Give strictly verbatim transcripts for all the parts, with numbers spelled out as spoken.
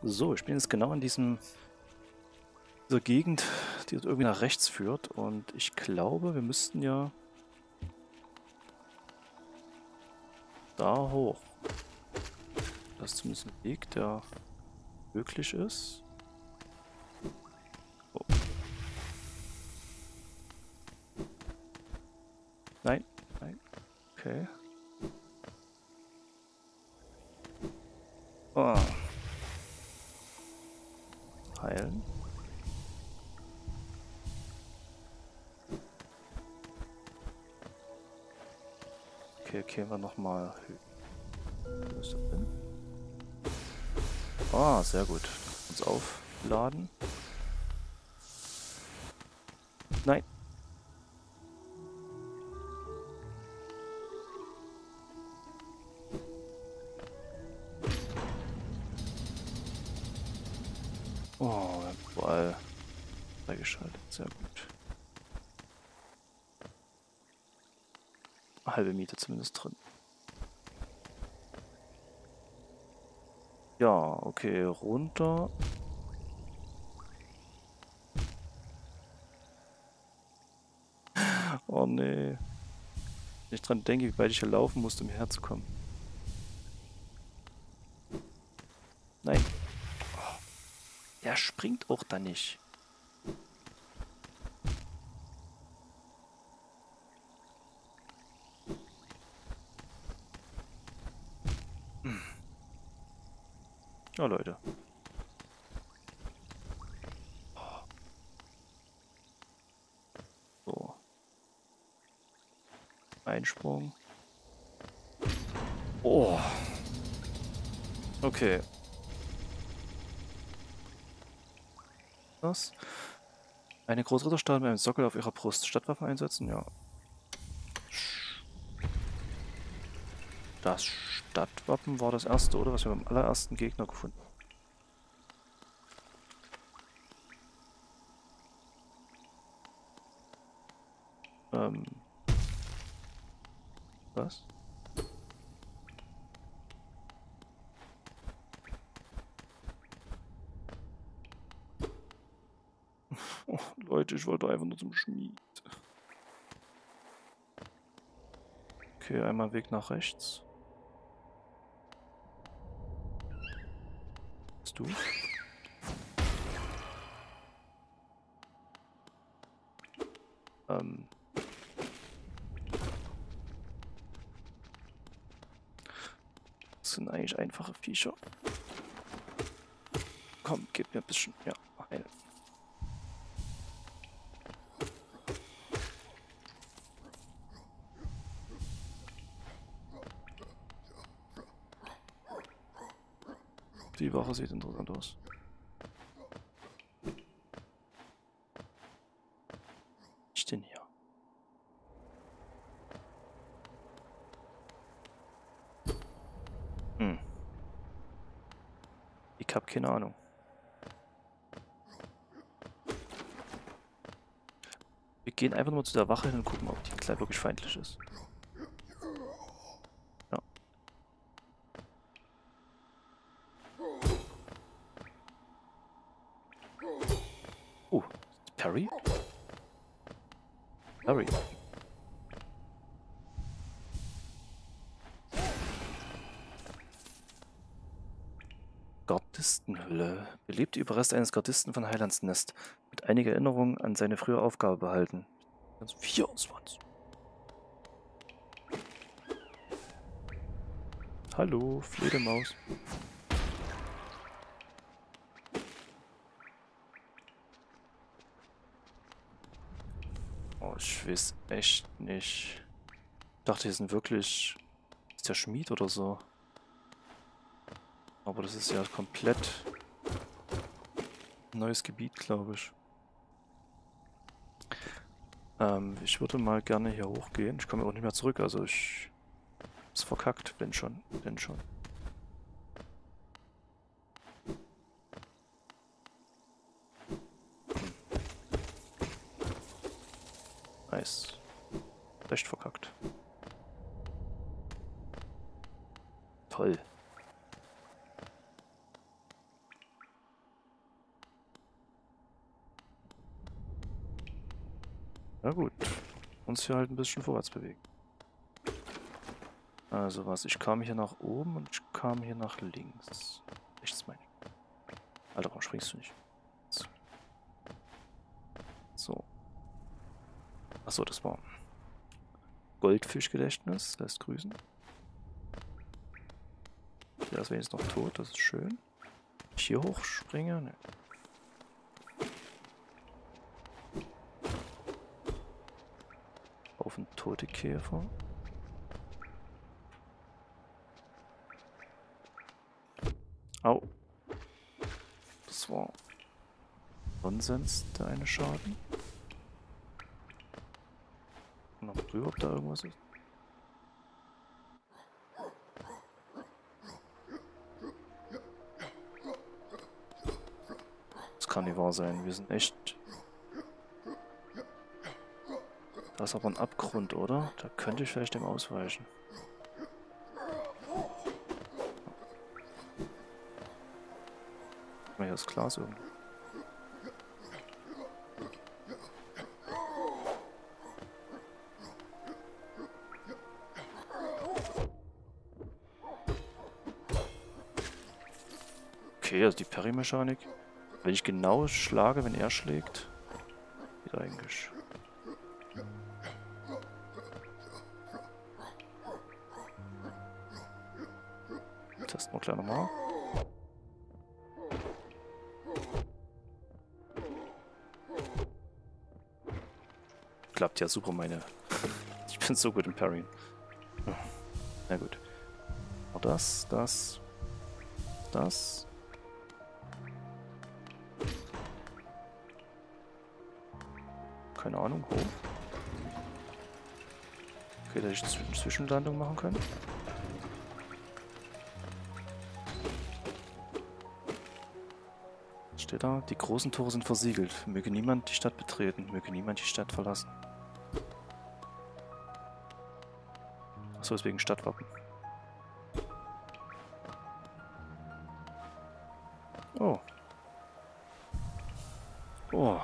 So, ich bin jetzt genau in diesem dieser Gegend, die irgendwie nach rechts führt. Und ich glaube, wir müssten ja da hoch. Das ist zumindest ein Weg, der möglich ist. Oh. Nein, nein. Okay. Oh. Heilen. Okay, gehen wir nochmal. Wo ist das denn? Ah, sehr gut. Uns aufladen. Nein. Oh, Ball freigeschaltet. Sehr gut. Halbe Miete zumindest drin. Ja, okay, runter. Oh nee. Wenn ich dran denke, wie weit ich hier laufen musste, um hierher zu kommen. Nein. Oh, der springt auch da nicht. Hm. Ja, Leute. Oh. So. Einsprung. Oh. Okay. Was? Eine Großritterstatue mit einem Sockel auf ihrer Brust. Stadtwaffen einsetzen? Ja. Das Stadtwappen war das erste, oder? Was wir beim allerersten Gegner gefunden haben. Ähm. Was? Oh, Leute, ich wollte einfach nur zum Schmied. Okay, einmal Weg nach rechts. Bist du? Ähm. Das sind eigentlich einfache Viecher. Komm, gib mir ein bisschen. Ja, heil. Die Wache sieht interessant aus. Was ist denn hier? Hm. Ich hab keine Ahnung. Wir gehen einfach nur zu der Wache hin und gucken, ob die gleich wirklich feindlich ist. Ja. Oh, Perry? Perry. Gardistenhülle. Belebte Überreste eines Gardisten von Heilands Nest. Mit einiger Erinnerung an seine frühere Aufgabe behalten. vierundzwanzig. Hallo, Fledermaus. Oh, ich weiß echt nicht. Ich dachte, hier sind wirklich... Ist der Schmied oder so? Aber das ist ja komplett neues Gebiet, glaube ich. Ähm, ich würde mal gerne hier hochgehen. Ich komme auch nicht mehr zurück, also ich hab's verkackt, wenn schon, wenn schon. Nice. Recht verkackt. Toll. Na gut. Uns hier halt ein bisschen vorwärts bewegen. Also was, ich kam hier nach oben und ich kam hier nach links. Rechts meine ich. Alter, warum springst du nicht? So. Achso, das war Goldfischgedächtnis. Lässt grüßen. Der ist wenigstens noch tot, das ist schön. Ich hier hochspringe? Ne. Auf einen tote Käfer. Au. Das war Nonsens, der eine Schaden. Noch drüber, ob da irgendwas ist. Das kann nicht wahr sein. Wir sind echt... Da ist aber ein Abgrund, oder? Da könnte ich vielleicht dem ausweichen. Mal hier das Glas irgendwo. Okay, also die Parry-Mechanik. Wenn ich genau schlage, wenn er schlägt, geht eigentlich. Testen wir gleich nochmal. Klappt ja super, meine. Ich bin so gut im Parryen. Na gut. Auch das, das, das. Keine Ahnung, wo. Okay, dass ich eine Zwischenlandung machen kann. Steht da, die großen Tore sind versiegelt. Möge niemand die Stadt betreten, möge niemand die Stadt verlassen. Achso, ist wegen Stadtwappen. Oh. Oh.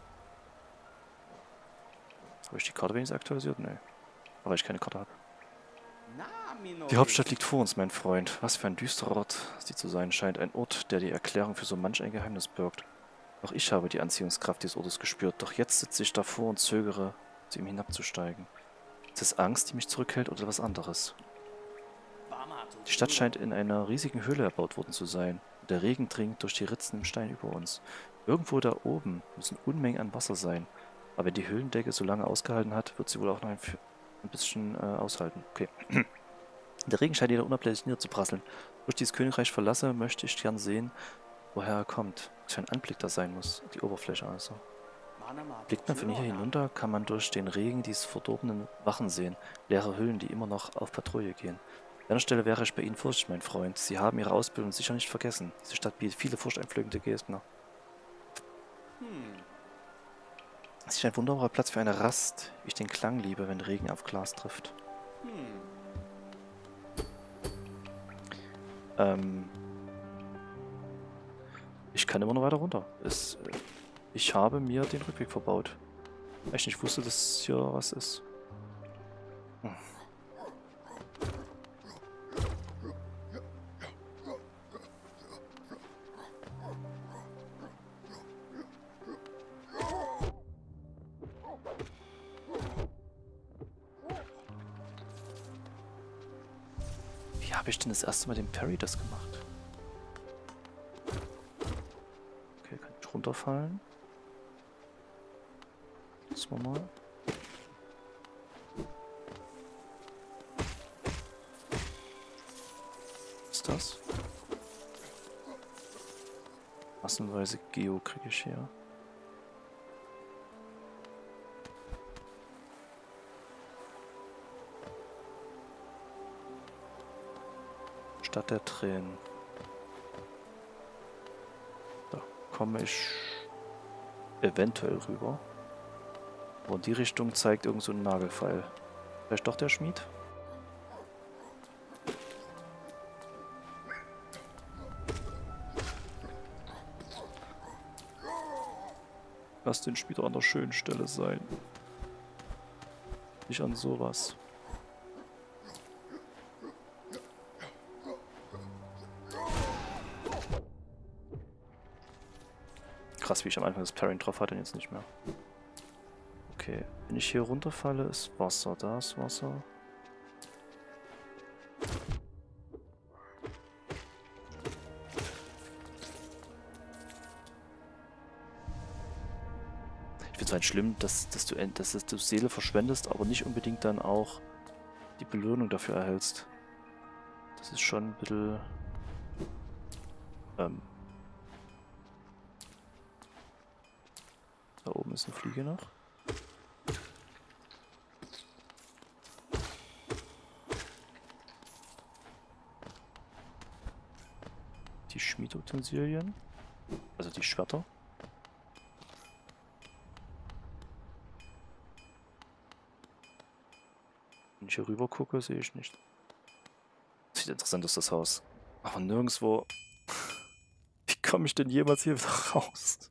Habe ich die Karte wenigstens aktualisiert? Nee. Aber ich keine Karte habe. Die Hauptstadt liegt vor uns, mein Freund. Was für ein düsterer Ort sie zu sein scheint. Ein Ort, der die Erklärung für so manch ein Geheimnis birgt. Auch ich habe die Anziehungskraft dieses Ortes gespürt. Doch jetzt sitze ich davor und zögere, zu ihm hinabzusteigen. Ist es Angst, die mich zurückhält, oder was anderes? Die Stadt scheint in einer riesigen Höhle erbaut worden zu sein. Der Regen dringt durch die Ritzen im Stein über uns. Irgendwo da oben müssen Unmengen an Wasser sein. Aber wenn die Höhlendecke so lange ausgehalten hat, wird sie wohl auch noch ein, ein bisschen äh, aushalten. Okay. Der Regen scheint wieder unablässig niederzuprasseln. Wo ich dieses Königreich verlasse, möchte ich gern sehen, woher er kommt. Was für ein Anblick das sein muss. Die Oberfläche also. Blickt man von hier hinunter, kann man durch den Regen diese verdorbenen Wachen sehen. Leere Hüllen, die immer noch auf Patrouille gehen. An einer Stelle wäre ich bei Ihnen Furcht, mein Freund. Sie haben Ihre Ausbildung sicher nicht vergessen. Diese Stadt bietet viele furchteinflößende Gegner. Es ist ein wunderbarer Platz für eine Rast, wie ich den Klang liebe, wenn Regen auf Glas trifft. Ähm... Ich kann immer noch weiter runter. Es, äh, ich habe mir den Rückweg verbaut. Weil ich nicht wusste, dass hier was ist. Hm. Wie habe ich denn das erste Mal den Parry das gemacht? Okay, kann ich runterfallen? Das war mal. Was ist das? Massenweise Geo kriege ich hier. Stadt der Tränen. Da komme ich eventuell rüber. Aber in die Richtung zeigt irgend so ein Nagelfeil. Vielleicht doch der Schmied? Lass den Schmied an der schönen Stelle sein. Nicht an sowas. Krass, wie ich am Anfang das Parrying drauf hatte und jetzt nicht mehr. Okay, wenn ich hier runterfalle, ist Wasser. Da ist Wasser. Ich finde es halt schlimm, dass, dass, du, dass du Seele verschwendest, aber nicht unbedingt dann auch die Belohnung dafür erhältst. Das ist schon ein bisschen... Ähm, da oben ist eine Fliege noch. Die Schmiedutensilien. Also die Schwerter. Wenn ich hier rüber gucke, sehe ich nicht. Sieht interessant aus, das Haus. Aber nirgendwo... Wie komme ich denn jemals hier wieder raus?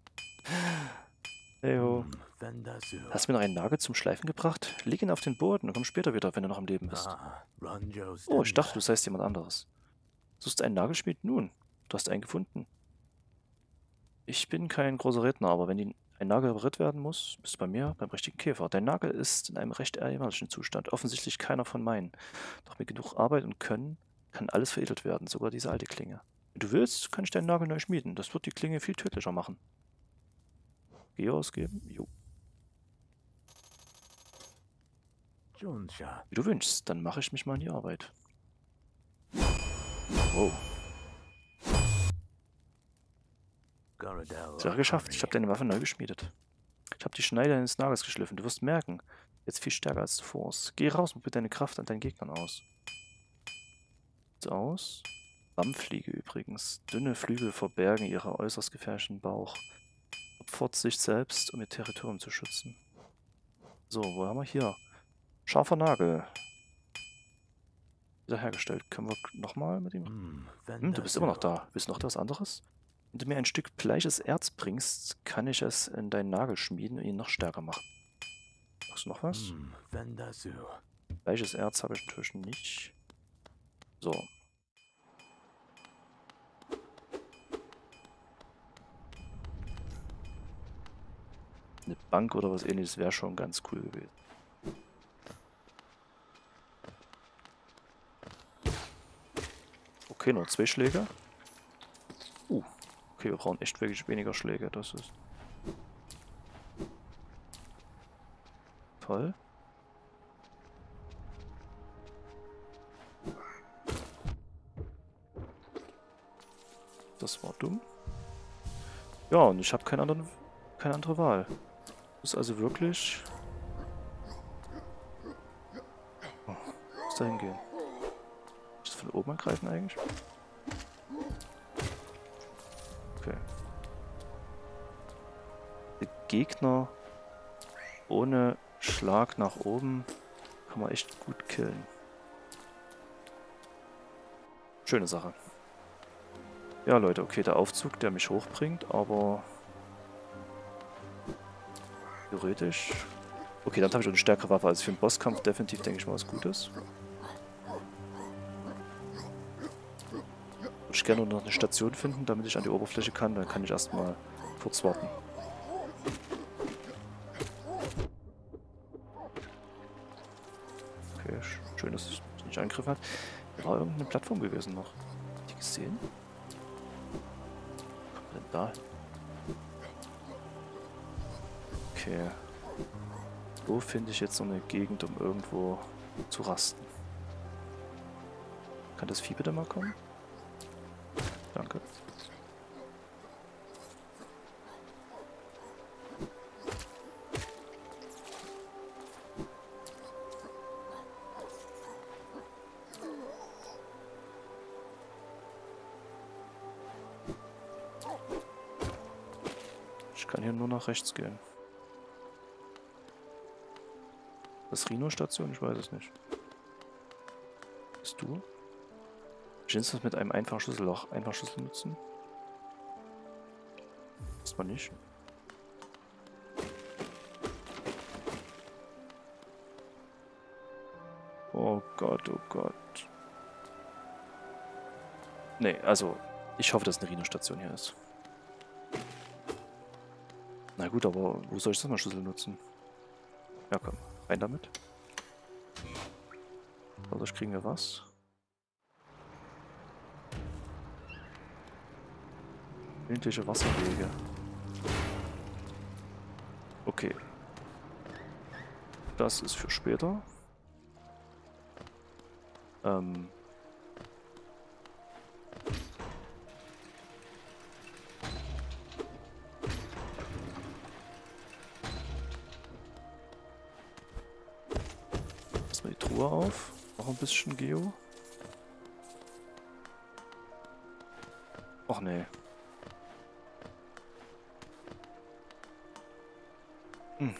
Heyo. Hast du mir noch einen Nagel zum Schleifen gebracht? Leg ihn auf den Boden und komm später wieder, wenn du noch am Leben bist. Oh, ich dachte, du seist jemand anderes. Suchst du einen Nagelschmied? Nun, du hast einen gefunden. Ich bin kein großer Redner, aber wenn die, ein Nagel repariert werden muss, bist du bei mir beim richtigen Käfer. Dein Nagel ist in einem recht ärmlichen Zustand. Offensichtlich keiner von meinen. Doch mit genug Arbeit und Können kann alles veredelt werden, sogar diese alte Klinge. Wenn du willst, kann ich deinen Nagel neu schmieden. Das wird die Klinge viel tödlicher machen. Geh ausgeben? Jo. Wie du wünschst, dann mache ich mich mal in die Arbeit. Wow. Sache geschafft. Ich habe deine Waffe neu geschmiedet. Ich habe die Schneide deines Nagels geschliffen. Du wirst merken, jetzt viel stärker als zuvor ist. Geh raus und bitte deine Kraft an deinen Gegnern aus. Sieht aus. Bammfliege übrigens. Dünne Flügel verbergen ihren äußerst gefährlichen Bauch. Opfert sich selbst, um ihr Territorium zu schützen. So, wo haben wir hier? Scharfer Nagel. Wiederhergestellt. Können wir nochmal mit ihm... Hm, du bist immer noch da. Willst du noch was anderes? Wenn du mir ein Stück bleiches Erz bringst, kann ich es in deinen Nagel schmieden und ihn noch stärker machen. Hast du noch was? Bleiches Erz habe ich natürlich nicht. So. Eine Bank oder was ähnliches wäre schon ganz cool gewesen. Okay, nur zwei Schläge. Uh. Okay, wir brauchen echt wirklich weniger Schläge. Das ist toll. Das war dumm. Ja, und ich habe keine, anderen, keine andere Wahl. Muss also wirklich... Oh, muss da hingehen. Ist das von oben angreifen eigentlich? Okay. Der Gegner ohne Schlag nach oben kann man echt gut killen. Schöne Sache. Ja, Leute, okay, der Aufzug, der mich hochbringt, aber theoretisch... Okay, dann habe ich auch eine stärkere Waffe. Also für den Bosskampf definitiv, denke ich mal, was Gutes. Würde ich gerne noch eine Station finden, damit ich an die Oberfläche kann. Dann kann ich erstmal kurz warten. Okay, schön, dass es nicht angegriffen hat. Da war irgendeine Plattform gewesen noch. Habt ihr gesehen? Was kommt denn da? Okay. Wo finde ich jetzt so eine Gegend, um irgendwo zu rasten? Kann das Vieh bitte mal kommen? Danke. Ich kann hier nur nach rechts gehen. Das Rhino-Station? Ich weiß es nicht. Bist du? Kannst du das mit einem einfachen Schlüsselloch einfach Schlüssel nutzen? Erstmal nicht. Gott, oh Gott. Nee, also, ich hoffe, dass eine Rhino-Station hier ist. Na gut, aber wo soll ich das mal Schlüssel nutzen? Ja, komm, rein damit. Dadurch kriegen wir was. Irgendwelche Wasserwege. Okay. Das ist für später. Ähm. Lass mal die Truhe auf. Noch ein bisschen Geo. Och nee. Hm.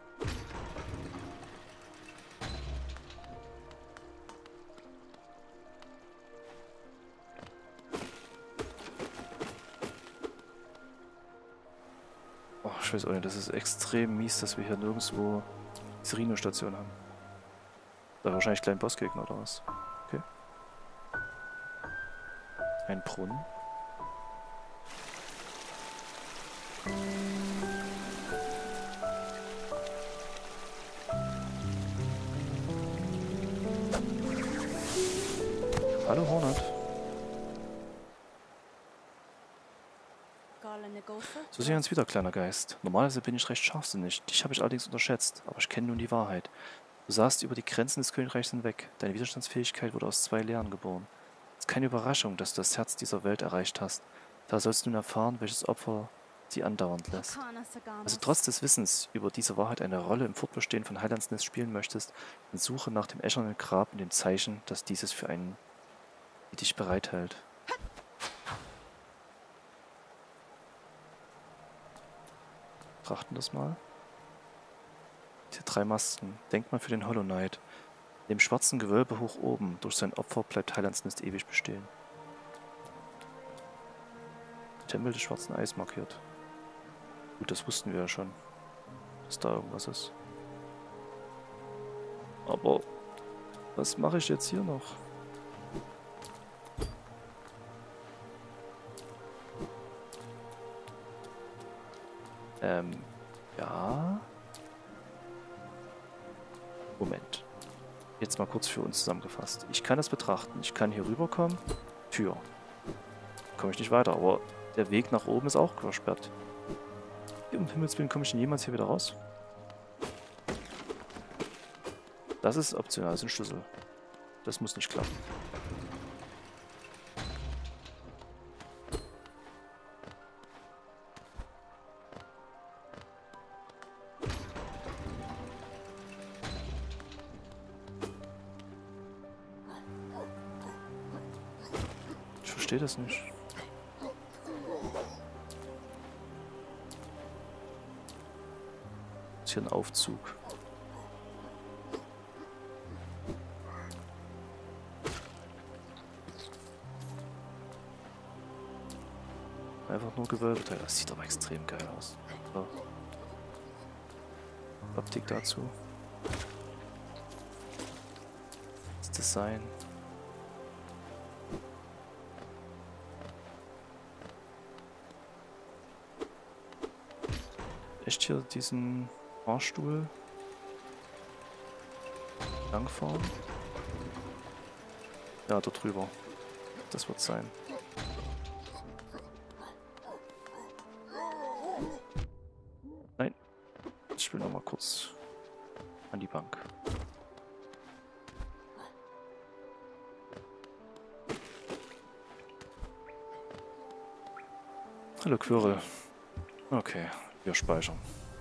Oh, ich weiß auch nicht, das ist extrem mies, dass wir hier nirgendwo diese Rhino-Station haben. Da war wahrscheinlich kleinen Bossgegner oder was? Okay. Ein Brunnen. Hallo Hornet. So sehen wir uns wieder, kleiner Geist. Normalerweise bin ich recht scharfsinnig. Dich habe ich allerdings unterschätzt, aber ich kenne nun die Wahrheit. Du sahst über die Grenzen des Königreichs hinweg. Deine Widerstandsfähigkeit wurde aus zwei Lehren geboren. Es ist keine Überraschung, dass du das Herz dieser Welt erreicht hast. Da sollst du nun erfahren, welches Opfer sie andauernd lässt. Also trotz des Wissens über diese Wahrheit eine Rolle im Fortbestehen von Heilandsnest spielen möchtest, dann suche nach dem echernen Grab und dem Zeichen, das dieses für einen die dich bereithält. Betrachten das mal. Hier drei Masken. Denkmal für den Hollow Knight. In dem schwarzen Gewölbe hoch oben. Durch sein Opfer bleibt Heilandsnest ewig bestehen. Tempel des schwarzen Eis markiert. Gut, das wussten wir ja schon. Dass da irgendwas ist. Aber was mache ich jetzt hier noch? Ähm, ja. Moment. Jetzt mal kurz für uns zusammengefasst. Ich kann es betrachten. Ich kann hier rüberkommen. Tür. Komme ich nicht weiter, aber der Weg nach oben ist auch versperrt. Um Himmels Willen komme ich denn jemals hier wieder raus? Das ist optional, das ist ein Schlüssel. Das muss nicht klappen. Ich verstehe das nicht. Ist hier ein Aufzug. Einfach nur Gewölbeteil. Das sieht aber extrem geil aus. So. Optik dazu. Das Design. Echt hier diesen Fahrstuhl langfahren? Ja, dort drüber. Das wird sein. Nein. Ich will noch mal kurz an die Bank. Hallo Quirrell. Okay, wir speichern.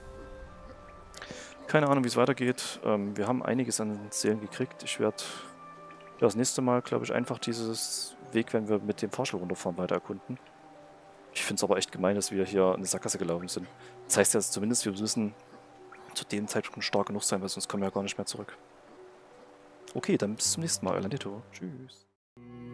Keine Ahnung, wie es weitergeht. Ähm, wir haben einiges an Seelen gekriegt. Ich werde ja, das nächste Mal, glaube ich, einfach dieses Weg, wenn wir mit dem Fahrstuhl runterfahren, weiter erkunden. Ich finde es aber echt gemein, dass wir hier in eine Sackgasse gelaufen sind. Das heißt ja zumindest, wir müssen zu dem Zeitpunkt stark genug sein, weil sonst kommen wir ja gar nicht mehr zurück. Okay, dann bis zum nächsten Mal. Euer Landito. Tschüss.